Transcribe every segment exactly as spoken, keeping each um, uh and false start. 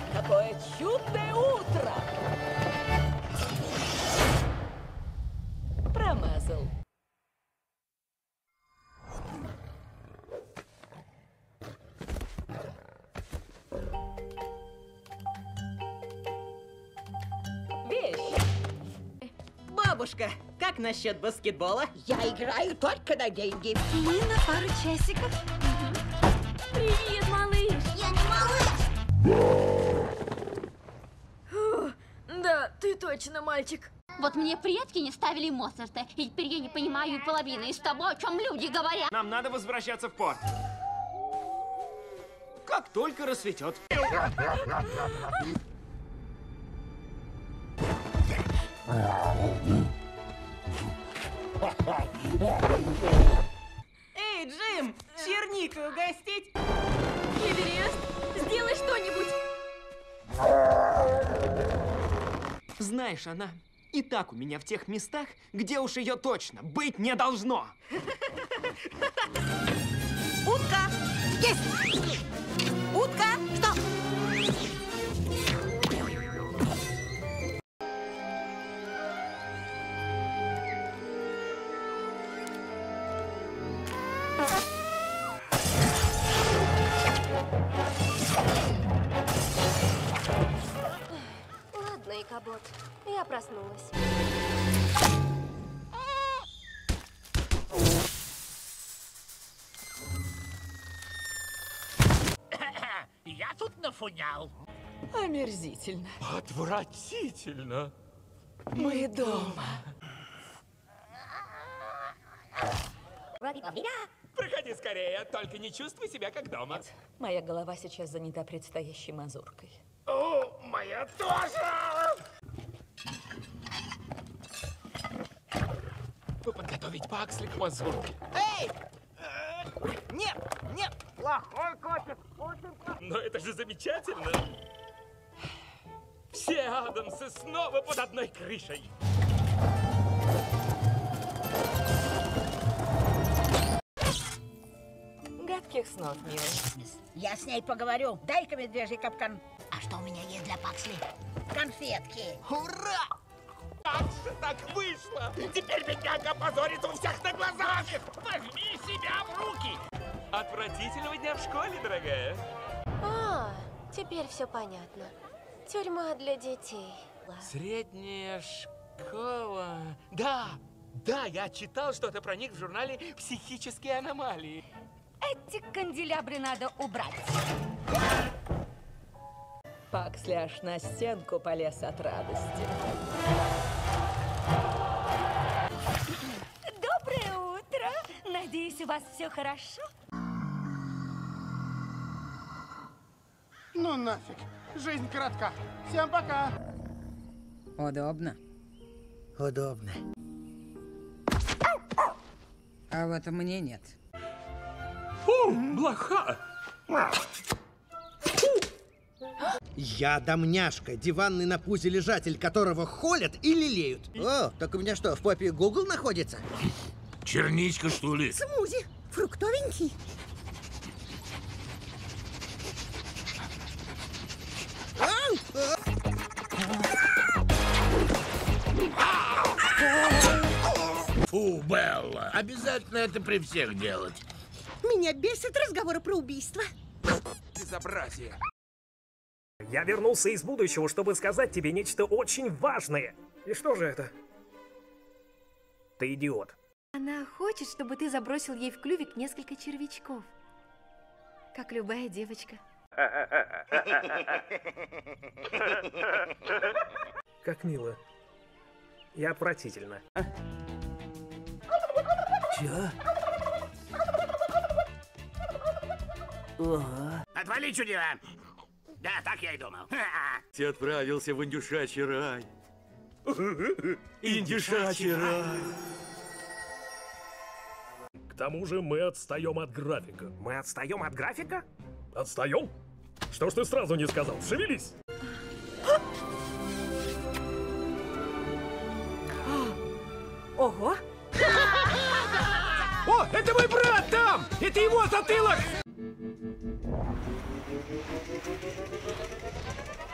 Какое чудное утро! Промазал. Вещь. Бабушка, как насчет баскетбола? Я играю только на деньги. Мы на пару часиков. Привет, малыш. Я не малыш. Фу, да, ты точно мальчик. Вот мне предки не ставили Моцарта, и теперь я не понимаю и половины из того, о чем люди говорят. Нам надо возвращаться в порт. Как только рассветет. Эй, Джим, черникой угостить? Эверест, сделай что-нибудь. Знаешь, она и так у меня в тех местах, где уж ее точно быть не должно. Утка! Есть! Утка! Что? Ладно, Икабот, я проснулась. Я тут нафунял. Омерзительно. Отвратительно. Мы дома. Проходи скорее, только не чувствуй себя как дома. Моя голова сейчас занята предстоящей мазуркой. О, моя тоже! Подготовить Паксли к мазурке. Эй! Нет, нет, плохой котик, очень плохой. Но это же замечательно. Все Адамсы снова под одной крышей. Гадких снов, милый. Я с ней поговорю. Дай-ка медвежий капкан. А что у меня есть для Паксли? Конфетки. Ура! Как же так вышло? Теперь бедняга опозорится у всех на глазах! Возьми себя в руки! Отвратительного дня в школе, дорогая. А, теперь все понятно. Тюрьма для детей. Средняя школа... Да, да, я читал что-то про них в журнале «Психические аномалии». Эти канделябры надо убрать. Паксли аж на стенку полез от радости. Доброе утро. Надеюсь, у вас все хорошо? Ну нафиг. Жизнь коротка. Всем пока. Удобно. Удобно. А вот мне нет. Фу, блоха! Я домняшка, диванный на пузе лежатель, которого холят и лелеют. О, так у меня что, в попе Google находится? Черничка, что ли? Смузи. Фруктовенький. Фу, Белла, обязательно это при всех делать. Меня бесит разговоры про убийство. Безобразие. Я вернулся из будущего, чтобы сказать тебе нечто очень важное. И что же это? Ты идиот. Она хочет, чтобы ты забросил ей в клювик несколько червячков. Как любая девочка. Как мило. И отвратительно. Чё? Ого. Отвали, чудила! Да, так я и думал. Ты отправился в индюшачий рай. Индюшачий рай. К тому же мы отстаем от графика. Мы отстаем от графика? Отстаем? Что ж ты сразу не сказал? Шевелись! Ого! О, это мой брат там! Это его затылок!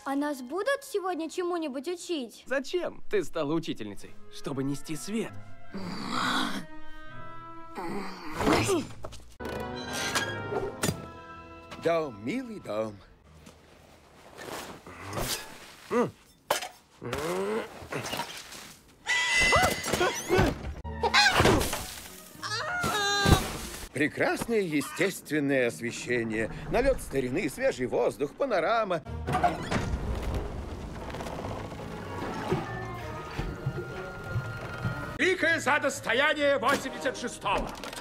А нас будут сегодня чему-нибудь учить? Зачем ты стала учительницей? Чтобы нести свет. Дом, милый дом. Прекрасное естественное освещение, налет старины, свежий воздух, панорама. Великое задостояние восемьдесят шестого.